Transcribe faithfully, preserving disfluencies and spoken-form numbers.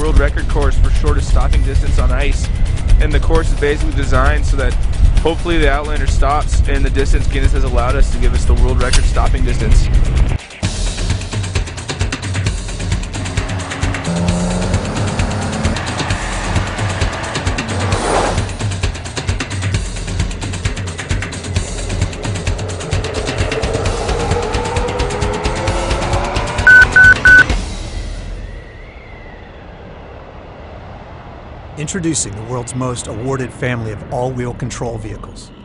world record course for shortest stopping distance on ice. And the course is basically designed so that hopefully the Outlander stops in the distance Guinness has allowed us to give us the world record stopping distance. Introducing the world's most awarded family of all-wheel control vehicles,